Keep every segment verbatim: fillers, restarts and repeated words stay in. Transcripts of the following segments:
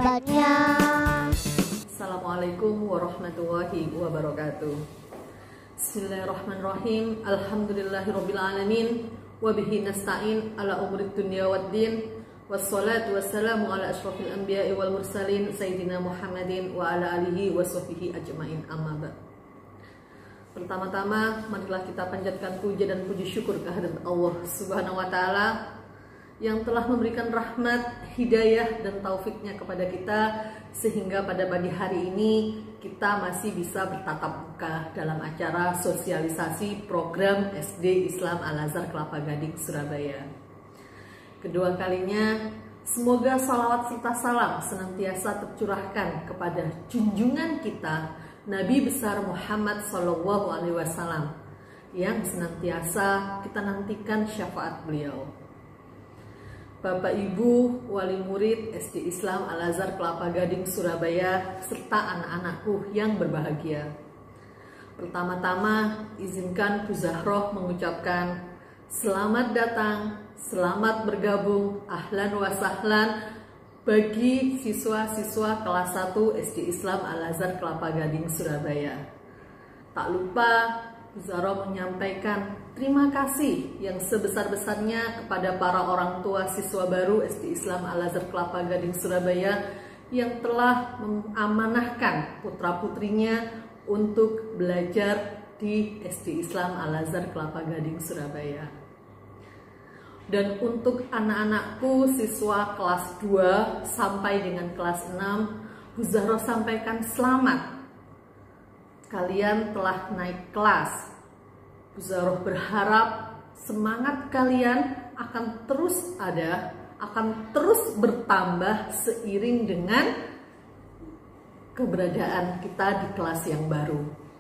akibatnya. Assalamualaikum warahmatullahi wabarakatuh. Bismillahirrahmanirrahim. Alhamdulillahirrabbilalamin. Wabihi nasta'in ala umurid dunya waddin. Wassalatu wassalamu ala ashrafil anbiya'i wal mursalin Sayyidina Muhammadin wa ala alihi wa sahbihi ajma'in, amma ba'd. Pertama-tama, marilah kita panjatkan puja dan puji syukur kehadirat Allah Subhanahu wa Ta'ala yang telah memberikan rahmat, hidayah, dan taufiknya kepada kita, sehingga pada pagi hari ini kita masih bisa bertatap muka dalam acara sosialisasi program S D Islam Al-Azhar Kelapa Gading, Surabaya. Kedua kalinya, semoga salawat serta salam senantiasa tercurahkan kepada junjungan kita, Nabi besar Muhammad Shallallahu Alaihi Wasallam, yang senantiasa kita nantikan syafaat beliau. Bapak Ibu wali murid S D Islam Al-Azhar Kelapa Gading, Surabaya, serta anak-anakku yang berbahagia. Pertama-tama, izinkan Bu Zahroh mengucapkan selamat datang, selamat bergabung, ahlan wa sahlan bagi siswa-siswa kelas satu S D Islam Al-Azhar Kelapa Gading, Surabaya. Tak lupa Bu Zahroh menyampaikan terima kasih yang sebesar-besarnya kepada para orang tua siswa baru S D Islam Al-Azhar Kelapa Gading, Surabaya yang telah mengamanahkan putra-putrinya untuk belajar di S D Islam Al-Azhar Kelapa Gading, Surabaya. Dan untuk anak-anakku siswa kelas dua sampai dengan kelas enam, Bu Zahroh sampaikan selamat. Kalian telah naik kelas. Bu Zahroh berharap semangat kalian akan terus ada, akan terus bertambah seiring dengan keberadaan kita di kelas yang baru.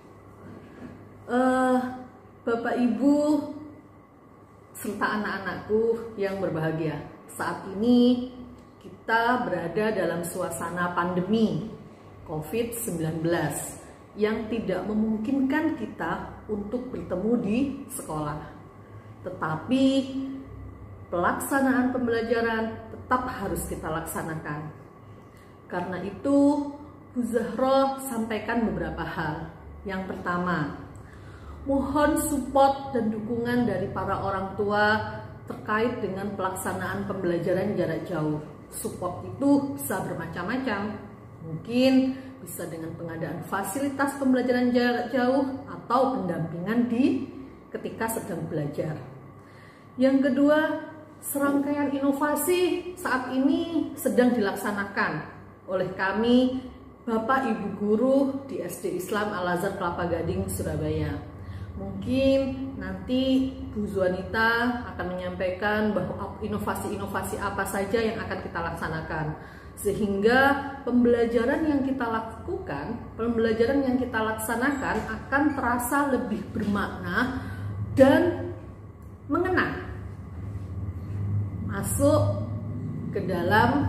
Uh, Bapak Ibu serta anak-anakku yang berbahagia, saat ini kita berada dalam suasana pandemi COVID sembilan belas yang tidak memungkinkan kita untuk bertemu di sekolah. Tetapi pelaksanaan pembelajaran tetap harus kita laksanakan. Karena itu, Bu Zahroh sampaikan beberapa hal. Yang pertama, mohon support dan dukungan dari para orang tua terkait dengan pelaksanaan pembelajaran jarak jauh. Support itu bisa bermacam-macam. Mungkin bisa dengan pengadaan fasilitas pembelajaran jarak jauh atau pendampingan di ketika sedang belajar. Yang kedua, serangkaian inovasi saat ini sedang dilaksanakan oleh kami, Bapak Ibu Guru di S D Islam Al-Azhar Kelapa Gading, Surabaya. Mungkin nanti Bu Zuanita akan menyampaikan bahwa inovasi-inovasi apa saja yang akan kita laksanakan, sehingga pembelajaran yang kita lakukan, pembelajaran yang kita laksanakan akan terasa lebih bermakna dan mengena, masuk ke dalam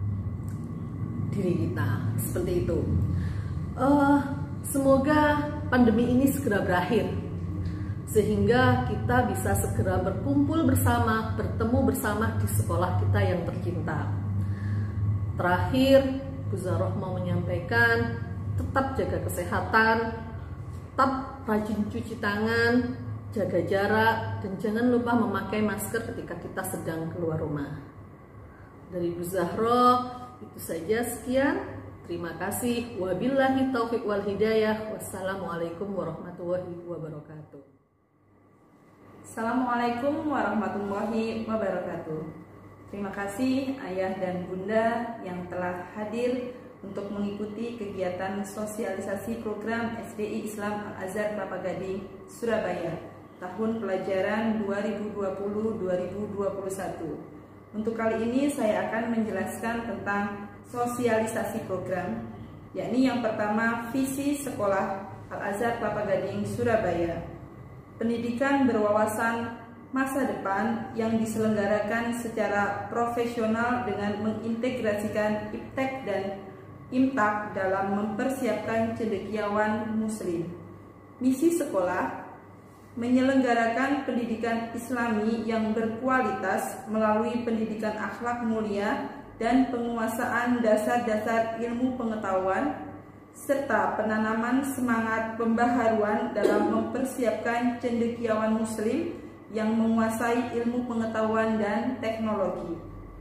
diri kita, seperti itu. Uh, semoga pandemi ini segera berakhir, sehingga kita bisa segera berkumpul bersama, bertemu bersama di sekolah kita yang tercinta. Terakhir, Bu Zahroh mau menyampaikan tetap jaga kesehatan, tetap rajin cuci tangan, jaga jarak, dan jangan lupa memakai masker ketika kita sedang keluar rumah. Dari Bu Zahroh, itu saja, sekian. Terima kasih. Wabillahi taufiq wal hidayah. Wassalamualaikum warahmatullahi wabarakatuh. Assalamualaikum warahmatullahi wabarakatuh. Terima kasih Ayah dan Bunda yang telah hadir untuk mengikuti kegiatan sosialisasi program S D I Islam Al-Azhar Kelapa Gading, Surabaya, tahun pelajaran dua ribu dua puluh dua ribu dua puluh satu. Untuk kali ini saya akan menjelaskan tentang sosialisasi program, yakni yang pertama, visi sekolah Al-Azhar Kelapa Gading, Surabaya. Pendidikan berwawasan masa depan yang diselenggarakan secara profesional dengan mengintegrasikan iptek dan imtak dalam mempersiapkan cendekiawan muslim. Misi sekolah menyelenggarakan pendidikan Islami yang berkualitas melalui pendidikan akhlak mulia dan penguasaan dasar-dasar ilmu pengetahuan, serta penanaman semangat pembaharuan dalam mempersiapkan cendekiawan Muslim yang menguasai ilmu pengetahuan dan teknologi.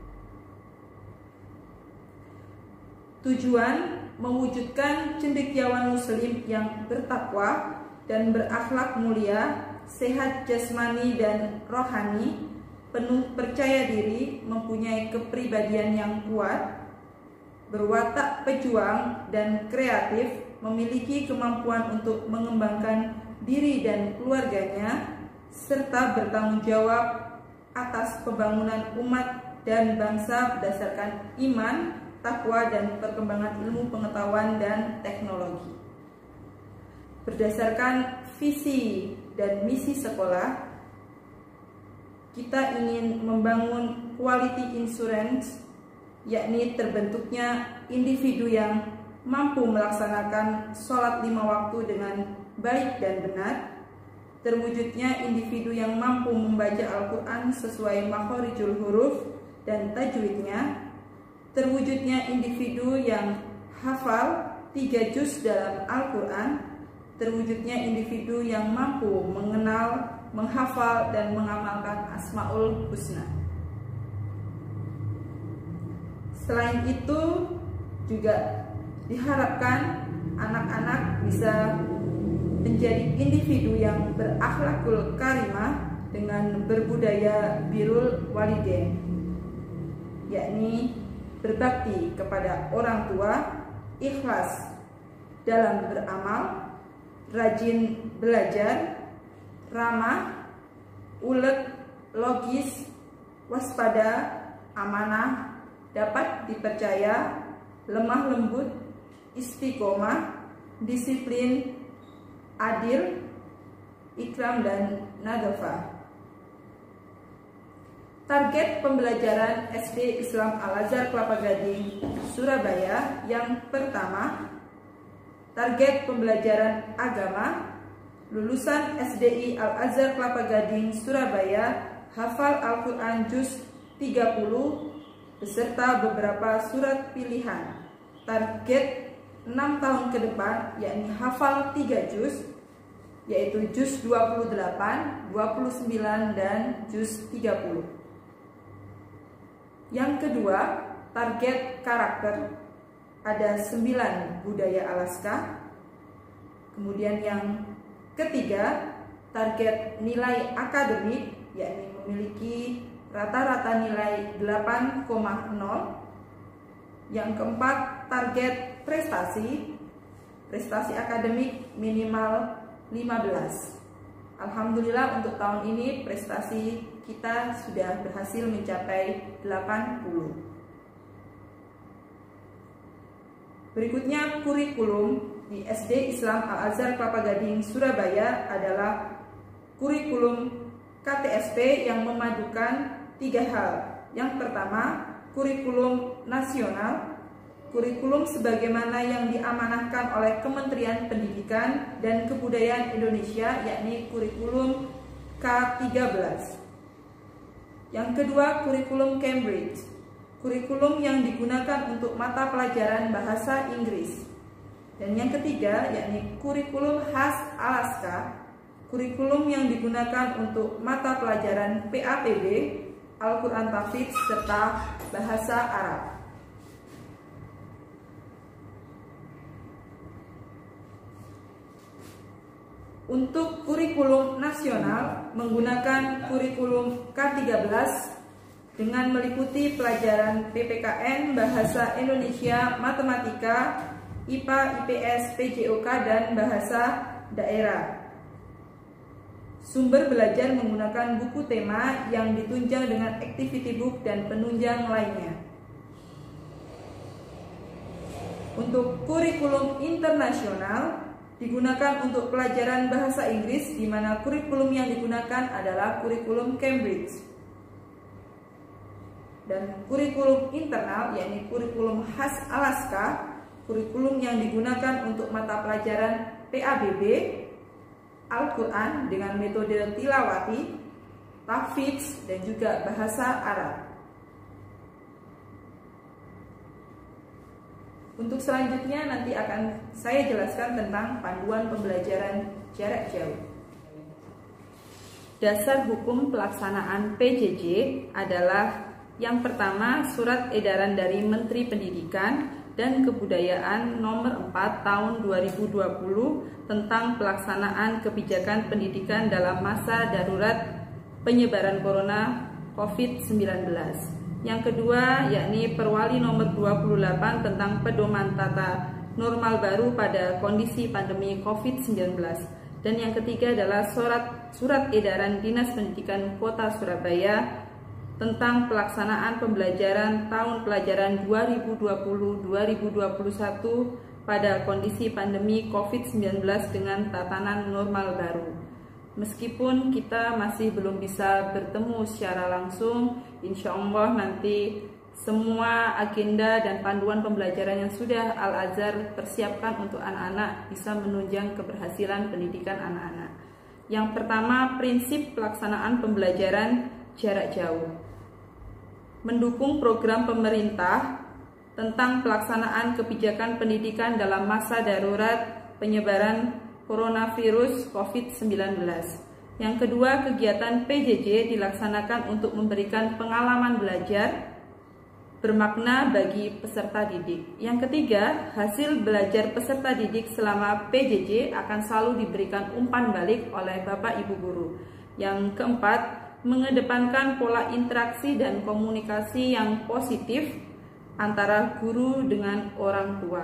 Tujuan mewujudkan cendekiawan Muslim yang bertakwa dan berakhlak mulia, sehat jasmani dan rohani, penuh percaya diri, mempunyai kepribadian yang kuat, berwatak pejuang dan kreatif, memiliki kemampuan untuk mengembangkan diri dan keluarganya, serta bertanggung jawab atas pembangunan umat dan bangsa berdasarkan iman, takwa, dan perkembangan ilmu pengetahuan dan teknologi. Berdasarkan visi dan misi sekolah, kita ingin membangun quality insurance, yakni terbentuknya individu yang mampu melaksanakan sholat lima waktu dengan baik dan benar, terwujudnya individu yang mampu membaca Al-Quran sesuai makhorijul huruf dan tajwidnya, terwujudnya individu yang hafal tiga juz dalam Al-Quran, terwujudnya individu yang mampu mengenal, menghafal, dan mengamalkan Asmaul Husna. Selain itu, juga diharapkan anak-anak bisa menjadi individu yang berakhlakul karimah dengan berbudaya birrul walidain, yakni berbakti kepada orang tua, ikhlas dalam beramal, rajin belajar, ramah, ulet, logis, waspada, amanah, dapat dipercaya, lemah lembut, istiqomah, disiplin, adil, ikram, dan nadafah. Target pembelajaran S D Islam Al-Azhar Kelapa Gading, Surabaya yang pertama, target pembelajaran agama, lulusan S D I Al-Azhar Kelapa Gading, Surabaya, hafal Al-Quran Juz tiga puluh, beserta beberapa surat pilihan. Target enam tahun ke depan, yakni hafal tiga juz, yaitu juz dua puluh delapan, dua puluh sembilan, dan juz tiga puluh. Yang kedua, target karakter, ada sembilan budaya Alaska. Kemudian yang ketiga, target nilai akademik, yakni memiliki rata-rata nilai delapan koma nol. Yang keempat, target prestasi, prestasi akademik minimal lima belas. Alhamdulillah untuk tahun ini prestasi kita sudah berhasil mencapai delapan puluh. Berikutnya, kurikulum di S D Islam Al-Azhar Kelapa Gading, Surabaya adalah kurikulum K T S P yang memadukan tiga hal. Yang pertama, kurikulum nasional, kurikulum sebagaimana yang diamanahkan oleh Kementerian Pendidikan dan Kebudayaan Indonesia, yakni kurikulum K tiga belas. Yang kedua, kurikulum Cambridge, kurikulum yang digunakan untuk mata pelajaran bahasa Inggris. Dan yang ketiga, yakni kurikulum khas Alaska, kurikulum yang digunakan untuk mata pelajaran P A P B, Al-Quran Tahfidz, serta bahasa Arab. Untuk kurikulum nasional menggunakan kurikulum K tiga belas dengan meliputi pelajaran P P K N, Bahasa Indonesia, Matematika, I P A, I P S, P J O K, dan Bahasa Daerah. Sumber belajar menggunakan buku tema yang ditunjang dengan activity book dan penunjang lainnya. Untuk kurikulum internasional digunakan untuk pelajaran bahasa Inggris, di mana kurikulum yang digunakan adalah kurikulum Cambridge. Dan kurikulum internal, yakni kurikulum khas Alaska, kurikulum yang digunakan untuk mata pelajaran P A B B, Al-Quran dengan metode tilawati, tahfidz, dan juga bahasa Arab. Untuk selanjutnya nanti akan saya jelaskan tentang panduan pembelajaran jarak jauh. Dasar hukum pelaksanaan P J J adalah yang pertama, Surat Edaran dari Menteri Pendidikan dan Kebudayaan nomor empat tahun dua ribu dua puluh tentang pelaksanaan kebijakan pendidikan dalam masa darurat penyebaran corona COVID sembilan belas. Yang kedua, yakni Perwali nomor dua puluh delapan tentang pedoman tata normal baru pada kondisi pandemi COVID sembilan belas. Dan yang ketiga adalah surat, surat edaran Dinas Pendidikan Kota Surabaya tentang pelaksanaan pembelajaran tahun pelajaran dua ribu dua puluh dua ribu dua puluh satu pada kondisi pandemi COVID sembilan belas dengan tatanan normal baru. Meskipun kita masih belum bisa bertemu secara langsung, insya Allah nanti semua agenda dan panduan pembelajaran yang sudah Al-Azhar persiapkan untuk anak-anak bisa menunjang keberhasilan pendidikan anak-anak. Yang pertama, prinsip pelaksanaan pembelajaran jarak jauh. Mendukung program pemerintah tentang pelaksanaan kebijakan pendidikan dalam masa darurat penyebaran coronavirus COVID sembilan belas. Yang kedua, kegiatan P J J dilaksanakan untuk memberikan pengalaman belajar bermakna bagi peserta didik. Yang ketiga, hasil belajar peserta didik selama P J J akan selalu diberikan umpan balik oleh Bapak Ibu guru. Yang keempat, mengedepankan pola interaksi dan komunikasi yang positif antara guru dengan orang tua.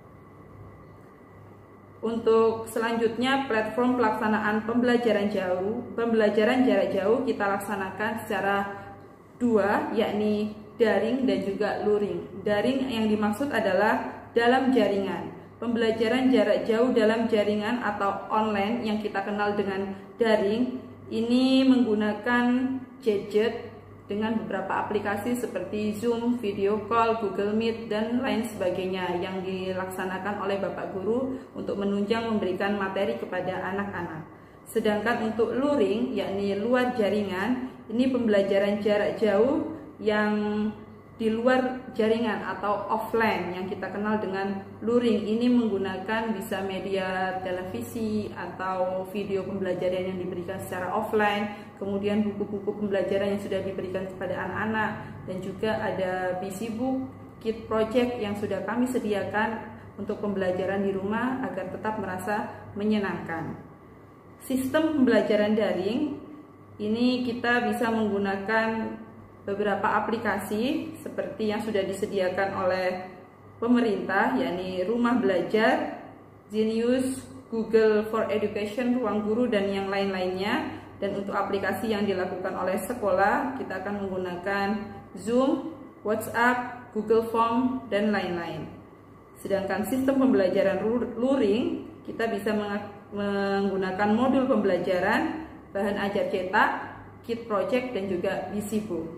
Untuk selanjutnya, platform pelaksanaan pembelajaran jauh, pembelajaran jarak jauh kita laksanakan secara dua, yakni daring dan juga luring. Daring yang dimaksud adalah dalam jaringan. Pembelajaran jarak jauh dalam jaringan atau online yang kita kenal dengan daring ini menggunakan gadget dengan beberapa aplikasi seperti Zoom, video call, Google Meet, dan lain sebagainya yang dilaksanakan oleh Bapak Guru untuk menunjang memberikan materi kepada anak-anak. Sedangkan untuk luring, yakni luar jaringan, ini pembelajaran jarak jauh yang di luar jaringan atau offline yang kita kenal dengan luring. Ini menggunakan bisa media televisi atau video pembelajaran yang diberikan secara offline, kemudian buku-buku pembelajaran yang sudah diberikan kepada anak-anak, dan juga ada B C Book, Kit Project yang sudah kami sediakan untuk pembelajaran di rumah agar tetap merasa menyenangkan. Sistem pembelajaran daring ini kita bisa menggunakan beberapa aplikasi seperti yang sudah disediakan oleh pemerintah, yakni Rumah Belajar, Genius, Google for Education, Ruang Guru, dan yang lain-lainnya. Dan untuk aplikasi yang dilakukan oleh sekolah, kita akan menggunakan Zoom, WhatsApp, Google Form, dan lain-lain. Sedangkan sistem pembelajaran luring, kita bisa menggunakan modul pembelajaran, bahan ajar cetak, Kit Project, dan juga B C Book.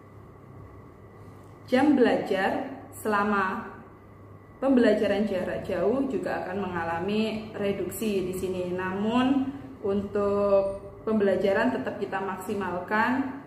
Jam belajar selama pembelajaran jarak jauh juga akan mengalami reduksi di sini. Namun untuk pembelajaran tetap kita maksimalkan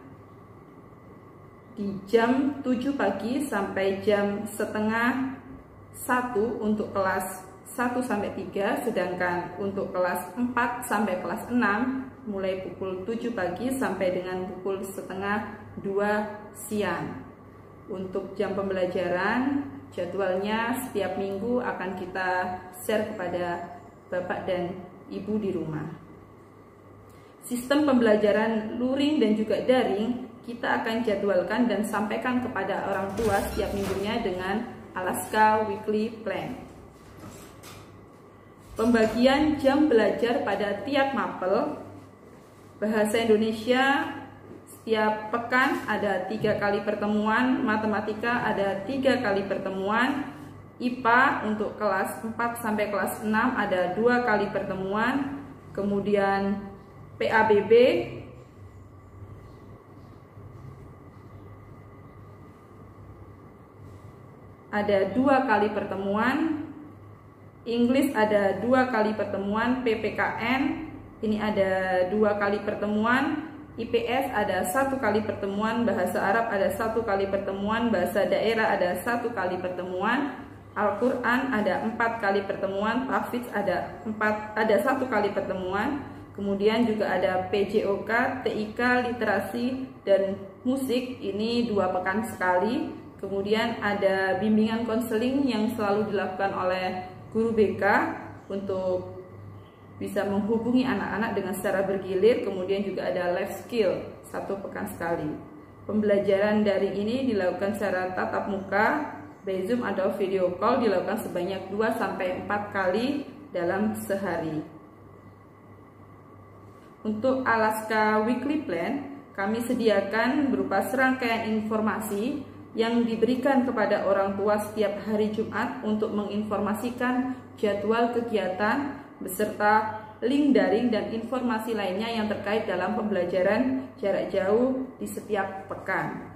di jam tujuh pagi sampai jam setengah satu untuk kelas satu sampai tiga, sedangkan untuk kelas empat sampai kelas enam mulai pukul tujuh pagi sampai dengan pukul setengah dua siang. Untuk jam pembelajaran, jadwalnya setiap minggu akan kita share kepada Bapak dan Ibu di rumah. Sistem pembelajaran luring dan juga daring kita akan jadwalkan dan sampaikan kepada orang tua setiap minggunya dengan Alaska Weekly Plan. Pembagian jam belajar pada tiap mapel. Bahasa Indonesia setiap pekan ada tiga kali pertemuan, matematika ada tiga kali pertemuan, I P A untuk kelas empat sampai kelas enam ada dua kali pertemuan, kemudian P A B B ada dua kali pertemuan, English ada dua kali pertemuan, P P K N ini ada dua kali pertemuan, I P S ada satu kali pertemuan, bahasa Arab ada satu kali pertemuan, bahasa daerah ada satu kali pertemuan, Al-Quran ada empat kali pertemuan, tahfidz ada empat ada satu kali pertemuan, kemudian juga ada P J O K, T I K, literasi dan musik ini dua pekan sekali. Kemudian ada bimbingan konseling yang selalu dilakukan oleh guru B K untuk bisa menghubungi anak-anak dengan secara bergilir. Kemudian juga ada life skill satu pekan sekali. Pembelajaran daring ini dilakukan secara tatap muka, by Zoom atau video call, dilakukan sebanyak dua sampai empat kali dalam sehari. Untuk Alaska Weekly Plan, kami sediakan berupa serangkaian informasi yang diberikan kepada orang tua setiap hari Jumat untuk menginformasikan jadwal kegiatan beserta link daring dan informasi lainnya yang terkait dalam pembelajaran jarak jauh di setiap pekan.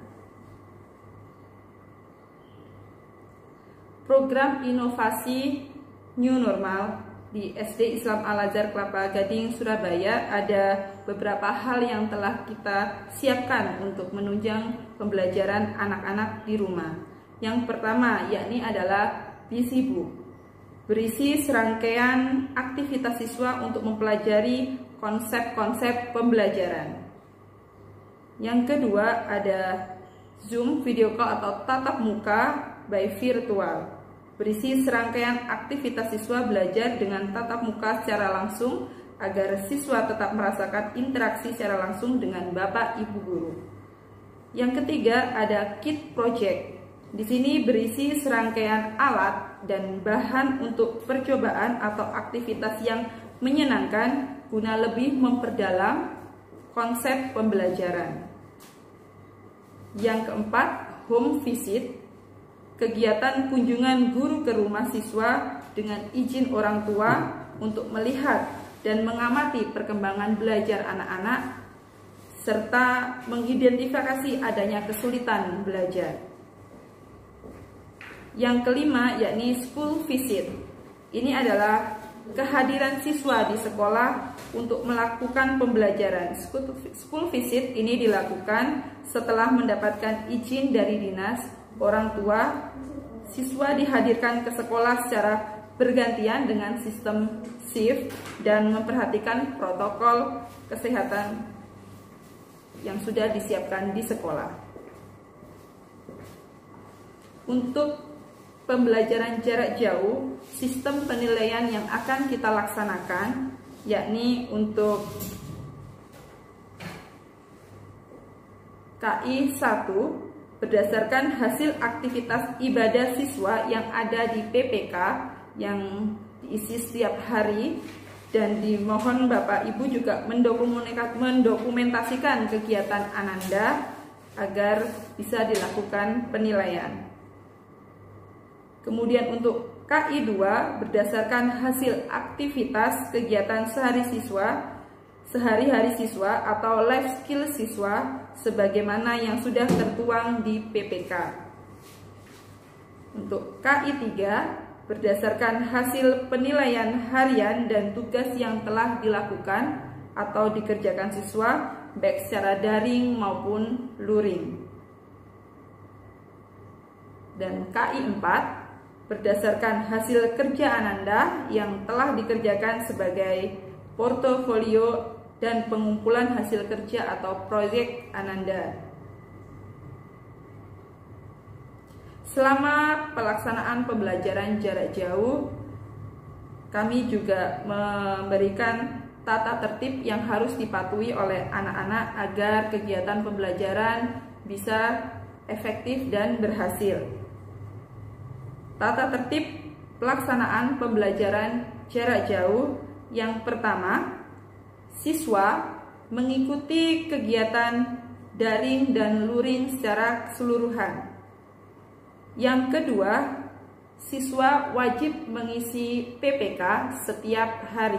Program inovasi New Normal di S D Islam Al-Azhar Kelapa Gading, Surabaya ada beberapa hal yang telah kita siapkan untuk menunjang pembelajaran anak-anak di rumah. Yang pertama yakni adalah Busy Book, berisi serangkaian aktivitas siswa untuk mempelajari konsep-konsep pembelajaran. Yang kedua ada Zoom video call atau tatap muka by virtual, berisi serangkaian aktivitas siswa belajar dengan tatap muka secara langsung agar siswa tetap merasakan interaksi secara langsung dengan Bapak Ibu guru. Yang ketiga ada Kit Project. Di sini berisi serangkaian alat dan bahan untuk percobaan atau aktivitas yang menyenangkan guna lebih memperdalam konsep pembelajaran. Yang keempat, Home Visit, kegiatan kunjungan guru ke rumah siswa dengan izin orang tua untuk melihat dan mengamati perkembangan belajar anak-anak serta mengidentifikasi adanya kesulitan belajar. Yang kelima yakni School Visit. Ini adalah kehadiran siswa di sekolah untuk melakukan pembelajaran. School Visit ini dilakukan setelah mendapatkan izin dari dinas orang tua. Siswa dihadirkan ke sekolah secara bergantian dengan sistem shift dan memperhatikan protokol kesehatan yang sudah disiapkan di sekolah. Untuk pembelajaran jarak jauh, sistem penilaian yang akan kita laksanakan yakni untuk K I satu berdasarkan hasil aktivitas ibadah siswa yang ada di P P K yang diisi setiap hari, dan dimohon Bapak Ibu juga mendokumentasikan kegiatan Ananda agar bisa dilakukan penilaian. Kemudian untuk K I dua berdasarkan hasil aktivitas kegiatan sehari siswa sehari-hari siswa atau life skill siswa sebagaimana yang sudah tertuang di P P K. Untuk K I tiga berdasarkan hasil penilaian harian dan tugas yang telah dilakukan atau dikerjakan siswa baik secara daring maupun luring. Dan K I empat berdasarkan hasil kerja Ananda yang telah dikerjakan sebagai portofolio dan pengumpulan hasil kerja atau proyek Ananda. Selama pelaksanaan pembelajaran jarak jauh, kami juga memberikan tata tertib yang harus dipatuhi oleh anak-anak agar kegiatan pembelajaran bisa efektif dan berhasil. Tata tertib pelaksanaan pembelajaran jarak jauh yang pertama, siswa mengikuti kegiatan daring dan luring secara keseluruhan. Yang kedua, siswa wajib mengisi P P K setiap hari.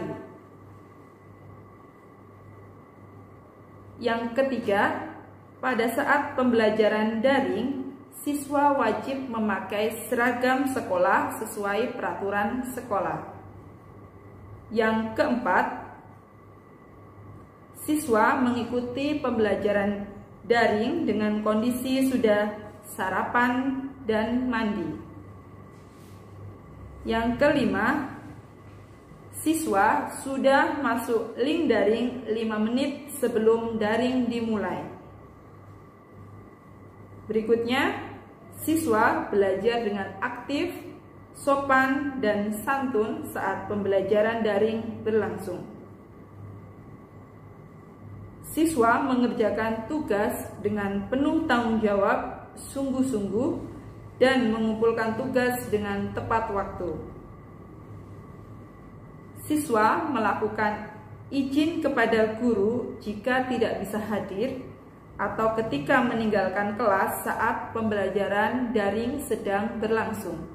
Yang ketiga, pada saat pembelajaran daring, siswa wajib memakai seragam sekolah sesuai peraturan sekolah. Yang keempat, siswa mengikuti pembelajaran daring dengan kondisi sudah sarapan dan mandi. Yang kelima, siswa sudah masuk link daring lima menit sebelum daring dimulai. Berikutnya, siswa belajar dengan aktif, sopan, dan santun saat pembelajaran daring berlangsung. Siswa mengerjakan tugas dengan penuh tanggung jawab, sungguh-sungguh, dan mengumpulkan tugas dengan tepat waktu. Siswa melakukan izin kepada guru jika tidak bisa hadir atau ketika meninggalkan kelas saat pembelajaran daring sedang berlangsung.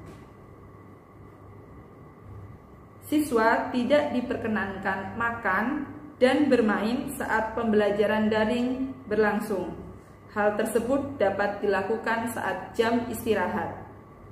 Siswa tidak diperkenankan makan dan bermain saat pembelajaran daring berlangsung. Hal tersebut dapat dilakukan saat jam istirahat.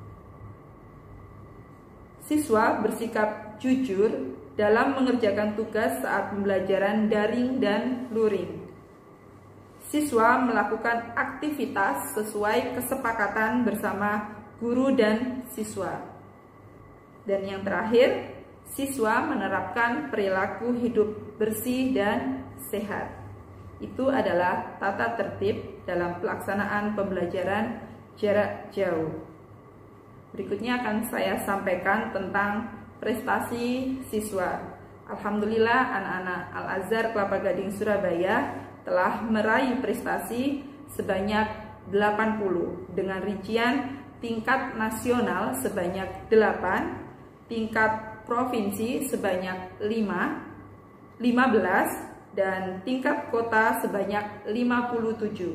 Siswa bersikap jujur dalam mengerjakan tugas saat pembelajaran daring dan luring. Siswa melakukan aktivitas sesuai kesepakatan bersama guru dan siswa. Dan yang terakhir, siswa menerapkan perilaku hidup bersih dan sehat. Itu adalah tata tertib dalam pelaksanaan pembelajaran jarak jauh. Berikutnya akan saya sampaikan tentang prestasi siswa. Alhamdulillah, anak-anak Al-Azhar Kelapa Gading Surabaya telah meraih prestasi sebanyak delapan puluh dengan rincian tingkat nasional sebanyak delapan, tingkat provinsi sebanyak lima, lima belas, dan tingkat kota sebanyak lima puluh tujuh.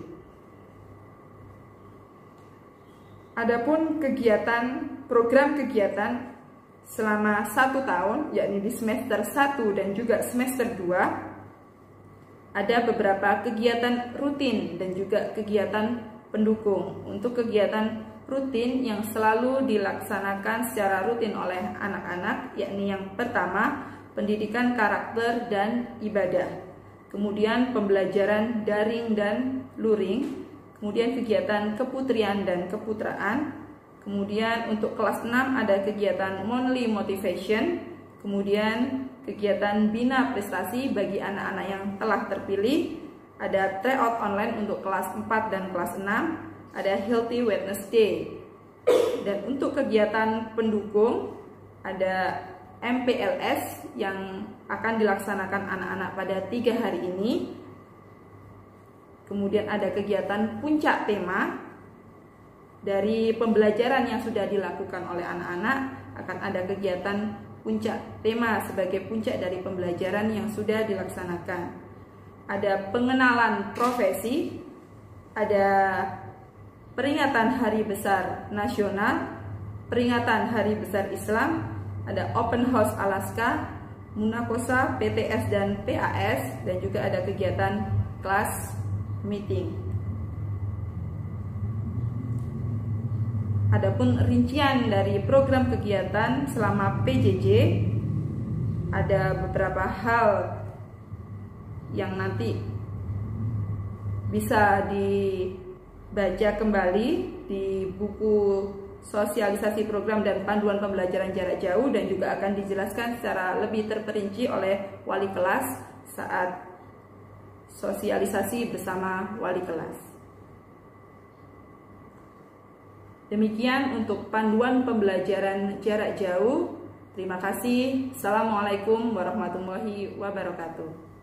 Adapun kegiatan, program kegiatan selama satu tahun, yakni di semester satu dan juga semester dua, ada beberapa kegiatan rutin dan juga kegiatan pendukung. Untuk kegiatan rutin yang selalu dilaksanakan secara rutin oleh anak-anak, yakni yang pertama, pendidikan karakter dan ibadah. Kemudian pembelajaran daring dan luring, kemudian kegiatan keputrian dan keputraan, kemudian untuk kelas enam ada kegiatan monthly motivation, kemudian kegiatan bina prestasi bagi anak-anak yang telah terpilih, ada tryout online untuk kelas empat dan kelas enam, ada Healthy Wednesday. Dan untuk kegiatan pendukung ada M P L S yang akan dilaksanakan anak-anak pada tiga hari ini. Kemudian ada kegiatan puncak tema. Dari pembelajaran yang sudah dilakukan oleh anak-anak, akan ada kegiatan puncak tema sebagai puncak dari pembelajaran yang sudah dilaksanakan. Ada pengenalan profesi, ada peringatan Hari Besar Nasional, peringatan Hari Besar Islam, ada Open House Alaska, Munakosa, P T S dan P A S, dan juga ada kegiatan kelas meeting. Adapun rincian dari program kegiatan selama P J J, ada beberapa hal yang nanti bisa dibaca kembali di buku sosialisasi program dan panduan pembelajaran jarak jauh, dan juga akan dijelaskan secara lebih terperinci oleh wali kelas saat sosialisasi bersama wali kelas. Demikian untuk panduan pembelajaran jarak jauh. Terima kasih. Assalamualaikum warahmatullahi wabarakatuh.